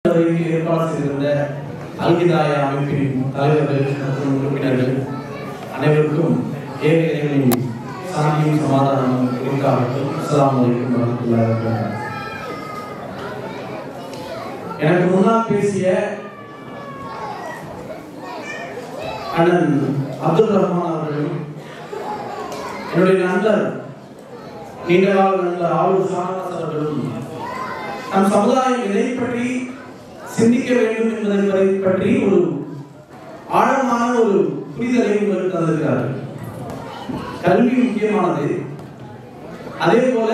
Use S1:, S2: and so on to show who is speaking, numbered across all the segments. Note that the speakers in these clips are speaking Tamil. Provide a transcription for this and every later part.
S1: ஏற்பாடு செய்திருந்த அல்கிதாயா அமைப்பின் தலைவர்கள் மற்றும் உறுப்பினர்கள் அனைவருக்கும் ஏழைகளின் சாந்தியும் சமாதானமும் இருக்காகட்டும். அஸ்ஸலாமு அலைக்கும் வரஹ்மத்துல்லாஹி வபரகாத்துஹு. எனக்கு முன்னால் பேசிய அண்ணன் அப்துல் ரஹ்மான் அவர்களும் என்னுடைய நண்பர் நீண்ட கால நண்பர் ஆலூர் ஷானவாஸ் அவர்களும் நம் சமுதாயம் இதை பற்றி சிந்திக்க வேண்டும் என்பதை பற்றி ஒரு ஆழமான ஒரு புரிதலை உங்களுக்கு தந்திருக்கிறார்கள். கல்வி முக்கியமானது, அதே போல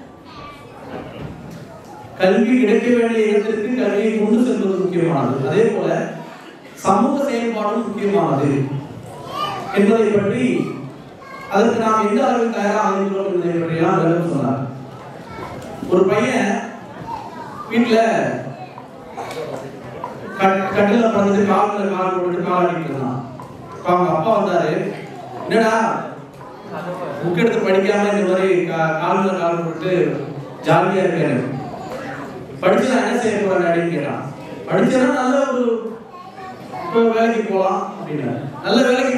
S1: கல்வி கிடைக்க வேண்டிய இடத்திற்கு கல்வியை கொண்டு செல்வது முக்கியமானது, அதே போல சமூக செயல்பாடும் முக்கியமானது என்பதை பற்றி அதற்கு நாம் எந்த அளவில் தயாராக இருக்கிறோம் என்பதை பற்றியெல்லாம் விளக்கம் சொன்னார். ஒரு பையன் வீட்டுல கட்டில பறந்து கால்ல கால் போட்டு காலாடிட்டு இருந்தான். அவங்க அப்பா வந்தாரு, என்னடா புக் எடுத்து படிக்காம இந்த மாதிரி கால்ல கால் போட்டு ஜாலியா இருக்கேன், படிச்சு நான் என்ன செய்ய போறேன் அப்படின்னு கேட்டான். படிச்சேன்னா நல்ல ஒரு வேலைக்கு போகலாம் அப்படின்னு. நல்ல வேலைக்கு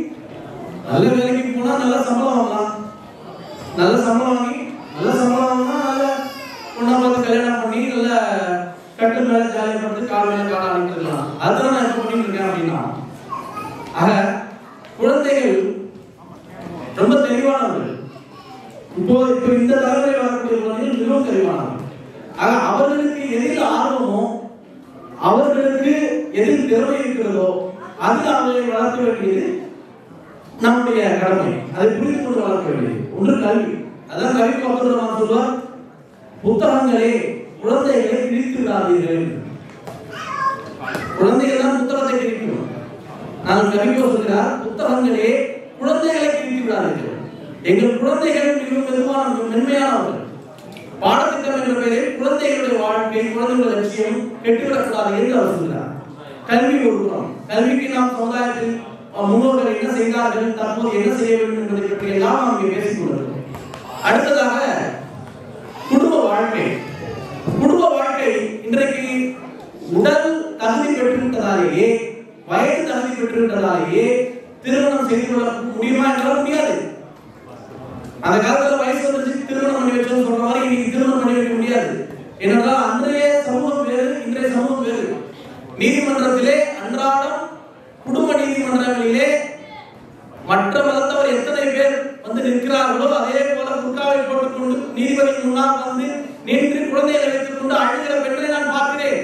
S1: போனா நல்ல சம்பளம் வாங்கலாம், நல்ல சம்பளம் வாங்கி நல்ல சம்பளம் வாங்கினா நல்ல பொண்ணா பார்த்து கல்யாணம் பண்ணி நல்ல கட்டு மேல ஜாலியா படுத்து கால் மேல கால ஆடிக்கலாம். அதுதான் நான் இப்ப பண்ணிட்டு இருக்கேன் அப்படின்னா. ஆக குழந்தைகள் ரொம்ப தெளிவானவர்கள். இப்போ இந்த தலைமுறை வரக்கூடிய குழந்தைகள் மிகவும் தெளிவானவர்கள். ஆக அவர்களுக்கு எதில் ஆர்வமோ, அவர்களுக்கு எதில் திறமை இருக்கிறதோ அதில் அவர்களை வளர்க்க வேண்டியது நம்முடைய கடமை. அதை புரிந்து கொண்டு வளர்க்க வேண்டியது ஒன்று கல்வி. அதான் கல்வி அப்துல் சொல்வார், புத்தகங்களே குழந்தைகளை கிழித்து விடாதீர்கள். குழந்தைகள் தான் புத்தகத்தை கிழிக்கணும். நான் கவிக்கோ சொல்கிறார், புத்தகங்களே குழந்தைகளை கிழித்து விடாதீர்கள். எங்கள் குழந்தைகள் மிகவும் மென்மையானவர்கள். பாடத்திட்டம் என்ற பெயரில் குழந்தைகளுடைய வாழ்க்கை, குழந்தைகளுடைய லட்சியம் கெட்டுவிடக்கூடாது என்று அவர் சொல்கிறார். கல்வி ஒரு புறம். கல்விக்கு நாம் சமுதாயத்தில் முன்னோர்கள் என்ன செய்தார்கள், தற்போது என்ன செய்ய வேண்டும் என்பதை பற்றி எல்லாம் நாம் இங்கே பேசிக் கொண்டிருக்கிறோம். அடுத்ததாக குடும்ப வாழ்க்கை. குடும்ப வாழ்க்கை இன்றைக்கு உடல் தகுதி பெற்றுவிட்டதாலேயே, வயது தகுதி பெற்றுவிட்டதாலேயே திருமணம் செய்து கொள்ள முடியுமா என்றால் முடியாது. அந்த காலத்துல வயசு வந்துச்சு திருமணம் பண்ணி வச்சோம் சொல்ற மாதிரி இன்னைக்கு திருமணம் பண்ணி வைக்க முடியாது. ஏனென்றால் அன்றைய சமூகம் வேறு, இன்றைய சமூகம் வேறு. நீதிமன்றத்திலே அன்றாடம் குடும்ப நீதிமன்றங்களிலே மற்ற மதத்தவர் எத்தனை பேர் வந்து நிற்கிறார்களோ அதே போல குர்காவை போட்டுக்கொண்டு நீதிபதி முன்னால் வந்து நின்று குழந்தைகளை வைத்துக் கொண்டு அழுகிற பெண்ணை நான் பார்க்கிறேன்.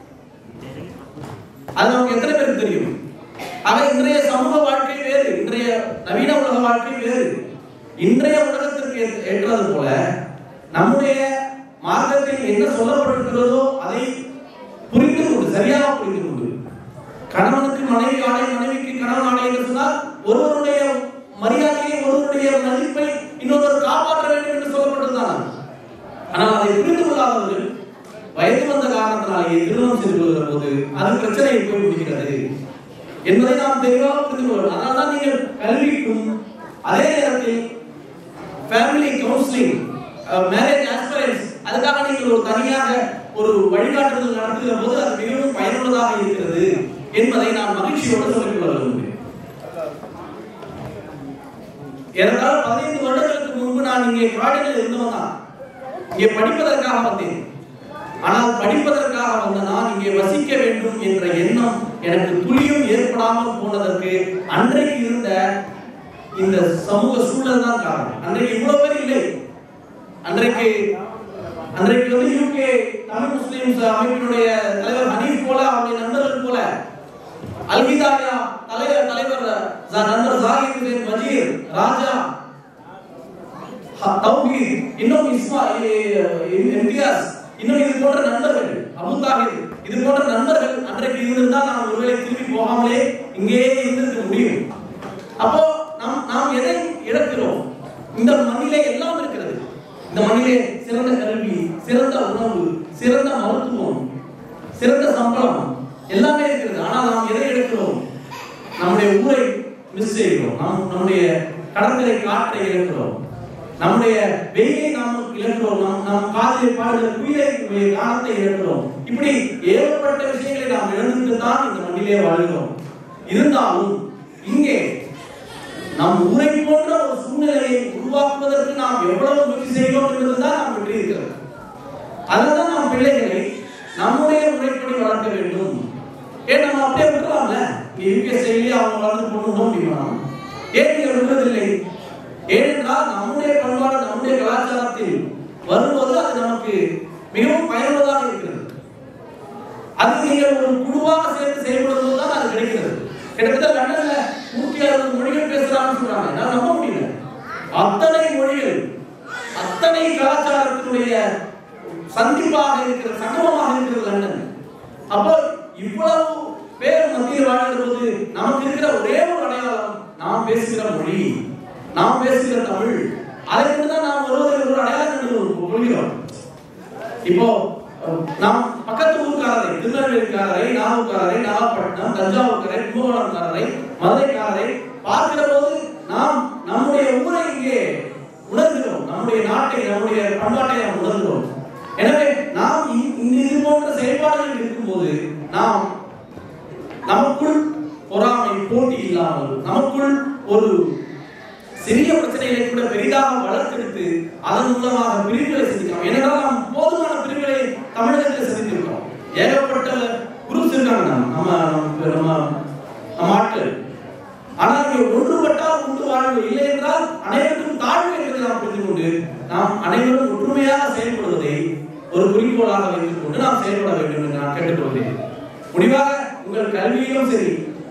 S1: அது நமக்கு எத்தனை பேருக்கு தெரியும்? ஆக இன்றைய சமூக வாழ்க்கை வேறு, இன்றைய நவீன உலக வாழ்க்கை வேறு. இன்றைய உலகத்திற்கு ஏற்றது போல நம்முடைய மார்க்கத்தில் என்ன சொல்லப்பட்டிருக்கிறதோ அதை புரிந்து கொண்டு, சரியாக புரிந்து கொண்டு, கணவனுக்கு மனைவி ஆடை, மனைவிக்கு கணவன் ஆடை என்று சொன்னால் ஒருவருடைய மரியாதையை, ஒருவருடைய மதிப்பை இன்னொருவர் காப்பாற்ற வேண்டும் என்று சொல்லப்பட்டதுதான். ஆனால் அதை புரிந்து கொள்ளாதவர்கள் வயது வந்த காரணத்தினாலேயே திருமணம் செய்து கொள்கிற போது அது பிரச்சனையை போய் முடிக்கிறது என்பதை நாம் தெளிவாக புரிந்து கொள்ளணும். அதனால்தான் நீங்கள் கல்விக்கும் அதே நேரத்தில் ஃபேமிலி கவுன்சிலிங், மேரேஜ் ஆஸ்பிரன்ஸ், அதுக்காக நீங்கள் ஒரு தனியாக ஒரு வழிகாட்டுதல் நடத்துகிற போது அது மிகவும் பயனுள்ளதாக இருக்கிறது என்பதை நான் மகிழ்ச்சியோடு சொல்லிக் கொள்ள விரும்புகிறேன். ஏறத்தாழ 15 வருடங்களுக்கு முன்பு நான் இங்கே குரானில் இருந்தவன் தான். இங்கே படிப்பதற்காக வந்தேன். ஆனால் படிப்பதற்காக வந்த நான் இங்கே வசிக்க வேண்டும் என்ற எண்ணம் எனக்கு துளியும் ஏற்படாமல் போனதற்கு அன்றைக்கு இருந்த இந்த சமூக சூழல் தான் காரணம். அன்றைக்கு இவ்வளவு பேர் இல்லை. அன்றைக்கு வந்து யூகே தமிழ் முஸ்லிம்ஸ் அமைப்பினுடைய தலைவர் ஹனீஃப் போல, அவருடைய நண்பர்கள் போல, அல்கிதாயா தலைவர் நண்பர் ஜாகிர் ஹுசைன் வஜீர், ராஜா தௌஹீத், இன்னும் இம்தியாஸ், இன்னும் இது போன்ற நண்பர்கள், அபு தாஹிர், இது போன்ற நண்பர்கள் அன்றைக்கு இருந்திருந்தால் நாம் ஒருவேளை திரும்பி போகாமலே இங்கேயே இருந்திருக்க முடியும். அப்போ நாம் எதை இழக்கிறோம்? இந்த மண்ணிலே எல்லாம் இருக்கிறது. இந்த மண்ணிலே சிறந்த கல்வி, சிறந்த உணவு, சிறந்த மருத்துவம், சிறந்த சம்பளம் எல்லாமே இருக்கிறது. ஆனால் நாம் எதை இழக்கிறோம்? நம்முடைய ஊரை மிஸ் செய்கிறோம். நம்முடைய கடற்கரை காற்றை இழக்கிறோம். நம்முடைய வெயிலை நாம் இழக்கிறோம், நம் காதில் பாடுகிற குயிலை காலத்தை இழக்கிறோம். இப்படி ஏகப்பட்ட விஷயங்களை நாம் இழந்துட்டு தான் இந்த மண்ணிலே வாழ்கிறோம். இருந்தாலும் இங்கே நம் ஊரை போன்ற ஒரு சூழ்நிலையை உருவாக்குவதற்கு நாம் எவ்வளவு முயற்சி செய்கிறோம் என்பதுதான் நாம் வெற்றி இருக்கிறது. அதுதான் நாம் பிள்ளைகளை நம்முடைய முறைப்படி வளர்க்க வேண்டும். ஏன் நம்ம அப்படியே விட்டுலாம்ல, யூபிஎஸ்ஐ அவங்க வளர்ந்து போடணும் அப்படின்னா ஏன் நீங்க விடுவதில்லை? ஏனென்றால் நம்முடைய பண்பாடு நம்முடைய கலாச்சாரத்தில் வரும்போது அது நமக்கு மிகவும் பயனுள்ளதாக இருக்கிறது. அது நீங்கள் ஒரு குழுவாக சேர்ந்து செயல்படுவது தான் அது கிடைக்கிறது. கிட்டத்தட்ட லண்டன்ல 160 மொழிகள் பேசுறாங்கன்னு சொல்றாங்க. நான் நம்ப முடியல. அத்தனை மொழிகள், அத்தனை கலாச்சாரத்தினுடைய சந்திப்பாக இருக்கிற, சங்கமமாக இருக்கிற லண்டன். அப்போ இவ்வளவு பேர் மத்தியில் வாழ்கிற போது நமக்கு இருக்கிற ஒரே ஒரு அடையாளம் நாம் பேசுகிற மொழி, நாம் பேசுகிற தமிழ். அதை கொண்டுதான் நாம் வருவதில் ஒரு அடையாளம் கொள்கிறோம். இப்போ நாம் பக்கத்து ஊர்க்காரரை, திருநெல்வேலிக்காரரை, நாகூர்காரரை, நாகப்பட்டினம், தஞ்சாவூர்காரரை, கும்பகோணம்காரரை, மதுரைக்காரரை பார்க்கிற போது நாம் நம்முடைய ஊரை இங்கே உணர்கிறோம், நம்முடைய நாட்டை, நம்முடைய பண்பாட்டை நாம் உணர்கிறோம். எனவே நாம் இது போன்ற செயல்பாடுகள் இருக்கும்போது நாம் நமக்குள் பொறாமை, போட்டி இல்லாமல் நமக்குள் ஒரு சிறிய பிரச்சனைகளை கூட பெரிதாக வளர்த்தெடுத்து அதன் மூலமாக பிரிவுகளை சிந்திக்கலாம். ஏனென்றால் நாம் போதுமான பிரிவுகளை தமிழகத்தில் சிந்தித்திருக்கிறோம். ஏகப்பட்ட குரூப்ஸ் இருக்காங்க நம்ம ஆட்கள். ஆனால் இங்கே ஒன்றுபட்டால் ஒன்று வாழ்வு, இல்லை என்றால் அனைவருக்கும் தாழ்வு என்பதை நாம் புரிந்து கொண்டு நாம் அனைவரும் ஒற்றுமையாக செயல்படுவதை ஒரு குறிக்கோளாக வைத்துக் கொண்டு நாம் செயல்பட வேண்டும் என்று நான் கேட்டுக்கொள்கிறேன். முடிவாக உங்கள் கல்வியிலும் சரி,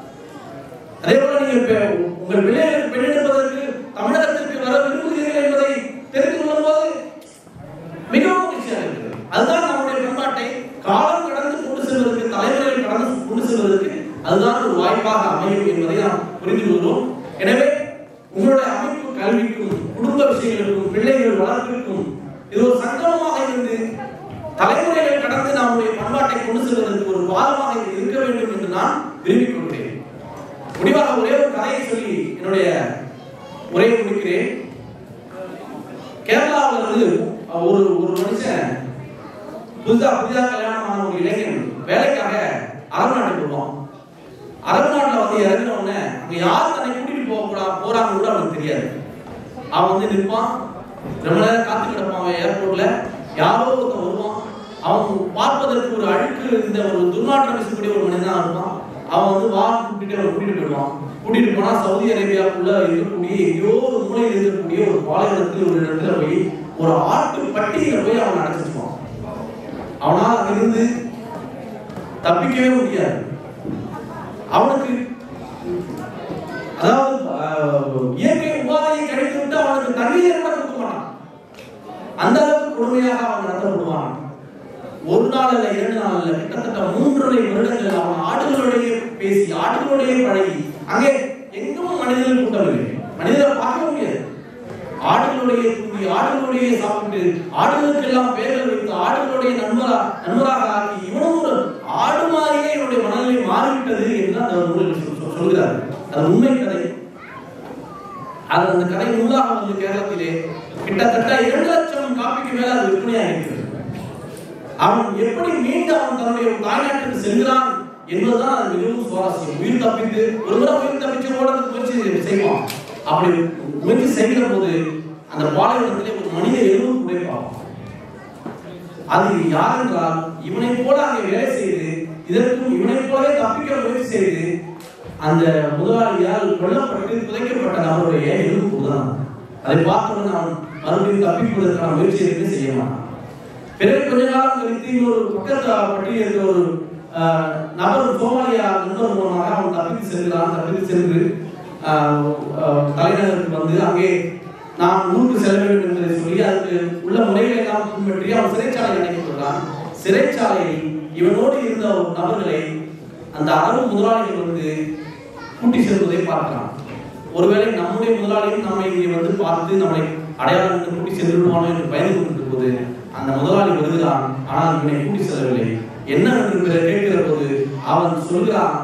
S1: அதே போல நீங்கள் உங்கள் பிள்ளைகளுக்கு பெண்ணெடுப்பதற்கு தமிழகத்திற்கு வர விரும்புகிறீர்கள் என்பதை தெரிந்து கொள்ளும் போது மிகவும் மகிழ்ச்சியாக இருக்கிறது. அதுதான் நம்முடைய பண்பாட்டை காலம் கடந்து கொண்டு செல்வதற்கு, தலைமுறைகள் கடந்து கொண்டு செல்வதற்கு அதுதான் ஒரு வாய்ப்பாக அமையும் என்பதை நாம் புரிந்து கொள்கிறோம். எனவே உங்களுடைய அமைப்பு கல்விக்கும், குடும்ப விஷயங்களுக்கும், பிள்ளைகள் வளர்ப்பிற்கும் இது ஒரு சங்கமமாக இருந்து தலைமுறைகள் கடந்து நம்முடைய பண்பாட்டை கொண்டு செல்வதற்கு ஒரு பாலமாக இருக்க வேண்டும் என்று நான் விரும்பிக் கொள்கிறேன். முடிவாக ஒரே ஒரு கதையை சொல்லி என்னுடைய உரையை முடிக்கிறேன். கேரளாவில் இருந்து ஒரு மனுஷன் புதிதா கல்யாணமான ஒரு இளைஞன் வேலைக்காக அரபு நாட்டுக்கு போவான். அரபு நாட்டுல வந்து இறங்கின உடனே அங்க யார் தன்னை கூட்டிட்டு போறாங்க கூட அவனுக்கு தெரியாது. அவன் வந்து நிற்பான், ரொம்ப நேரம் காத்து கிடப்பான் ஏர்போர்ட்ல. யாரோ ஒருத்தன் வருவான், அவன் பார்ப்பதற்கு ஒரு அழுக்கு இருந்த ஒரு துர்நாற்றம் வீசக்கூடிய ஒரு மனிதனா இருப்பான். அவன் வந்து கூட்டிட்டு போயிடுவான். கூட்டிட்டு போனா சவுதி அரேபியாவுக்குள்ள இருக்கக்கூடிய எங்கேயோ ஒரு மூலையில் இருக்கக்கூடிய ஒரு பாலைவனத்தில் ஒரு இடத்துல போய் ஒரு ஆட்டு பட்டியல போய் அவன் அடைச்சிருப்பான். அவனால் அங்கிருந்து தப்பிக்கவே முடியாது. அவனுக்கு அதாவது இயற்கை உபாதையை கிடைத்து விட்டு அவனுக்கு தண்ணீர் கூட கொடுக்க மாட்டான். அந்த அளவுக்கு கொடுமையாக அவன் நடத்தப்படுவான். ஒரு நாள் அல்ல, 2 நாள் அல்ல, கிட்டத்தட்ட 3.5 வருடங்கள் அவன் ஆடுகளோடையே பேசி, ஆடுகளோடையே பழகி, அங்கே எங்கும் மனிதர்கள் கூட்டம் இல்லை, மனிதரை பார்க்க முடியாது. ஆடுகளோடையே தூங்கி, ஆடுகளோடையே சாப்பிட்டு, ஆடுகளுக்கு எல்லாம் பெயர்கள் வைத்து, ஆடுகளுடைய நண்பராக ஆக்கி, இவனும் ஒரு ஆடு மாதிரியே இவனுடைய மனநிலை மாறிவிட்டது என்று அந்த நூலில் சொல்கிறார். அது உண்மை கதை. அது அந்த கதை நூலாக வந்து கேரளத்திலே கிட்டத்தட்ட 2 லட்சம் காப்பிக்கு மேல அது விற்பனையாக இருக்கிறது. அவன் எப்படி மீண்டும் அவன் தன்னுடைய தாய்நாட்டுக்கு செல்கிறான் என்பதுதான் அது மிகவும் சுவாரஸ்யம். உயிர் தப்பித்து ஒரு முறை உயிர் தப்பிச்சு ஓடுறதுக்கு முயற்சி செய்வான். அப்படி முயற்சி செய்கிற போது அந்த பாலைவனத்திலே ஒரு மனித எலும்பு புடைப்பான். அது யார் என்றால் இவனை போல அங்கே வேலை செய்து, இதற்கும் இவனை போலவே தப்பிக்க முயற்சி செய்து அந்த முதலாளியால் கொல்லப்பட்டு புதைக்கப்பட்ட நபருடைய எலும்பு தான். அதை பார்த்தவன் அவன் மறுபடியும் தப்பிப்பதற்கான முயற்சியை செய்ய மாட்டான். பிறகு கொஞ்ச காலம் கழித்து இன்னொரு பக்கத்து பட்டியல் இருக்கிற ஒரு நபர் சோமாலியா நண்பர் மூலமாக அவன் தப்பித்து செல்கிறான். தப்பித்து சென்று தலைநகருக்கு வந்து அங்கே நாம் ஊருக்கு செல்ல வேண்டும் என்பதை சொல்லி அதுக்கு உள்ள முறைகளை எல்லாம் பின்பற்றி அவன் சிறைச்சாலை அடைக்கப்பட்டான். சிறைச்சாலையில் இவனோடு இருந்த நபர்களை அந்த அரபு முதலாளிகள் வந்து கூட்டி செல்வதை பார்க்கிறான். ஒருவேளை நம்முடைய முதலாளியும் நம்மை இங்கே வந்து பார்த்து நம்மை அடையாளம் கூட்டி சென்றுடுவானோ என்று பயந்து கொண்டிருக்கும் போது அந்த முதலாளி வருகிறான். ஆனால் இவனை கூட்டி செல்லவில்லை. என்ன என்று கேட்கிற போது அவன் சொல்கிறான்,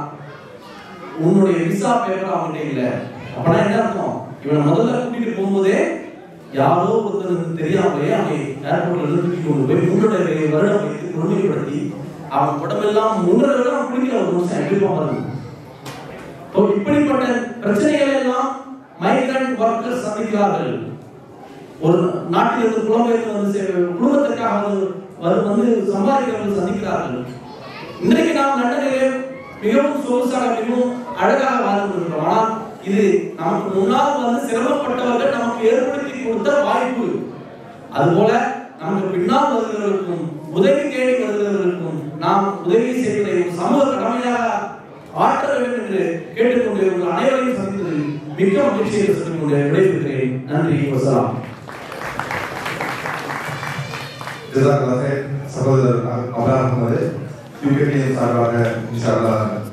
S1: உன்னுடைய விசா பேப்பர் அவன்கிட்ட இல்லை. அப்படின்னா என்ன அர்த்தம்? இவனை முதல்ல கூட்டிட்டு போகும்போதே யாரோ ஒருத்தருக்கு தெரியாமலே அவன் ஏர்போர்ட்ல தூக்கி கொண்டு போய் 3.5 வருடம் வைத்து கொடுமைப்படுத்தி அவன் உடம்பெல்லாம் 3.5 வருடம் குளிக்கிற ஒரு நிமிஷம் எப்படி பாருங்க. இப்படிப்பட்ட பிரச்சனைகள் எல்லாம் மைக்ரண்ட் ஒர்க்கர்ஸ் சந்திக்கிறார்கள். ஒரு நாட்டிலிருந்து புலம்பெயர்ந்து வந்து குடும்பத்திற்காக வந்து சம்பாதிக்கிறவர்கள் சந்திக்கிறார்கள். இன்றைக்கு நாம் லண்டனிலே மிகவும் சொகுசாக மிகவும் அழகாக வாழ்ந்து கொண்டிருக்கிறோம். ஆனால் இது நமக்கு முன்னால் வந்து சிரமப்பட்டவர்கள் நமக்கு ஏற்படுத்தி கொடுத்த வாய்ப்பு. அதுபோல நமக்கு பின்னால் வருகிறவர்களுக்கும் உதவி தேடி வருகிறவர்களுக்கும் நாம் உதவி செய்வதை ஒரு சமூக கடமையாக ஆற்ற வேண்டும் என்று கேட்டுக்கொண்டு உங்கள் அனைவரையும் சந்தித்ததில் மிக்க மகிழ்ச்சியை சொல்லிக் கொண்டு விடைபெறுகிறேன். நன்றி. வசலாம்.
S2: சகோதரர் அப்ராஹ் அகமது யூகேடிஎம் சார்பாக இன்ஷா அல்லாஹ்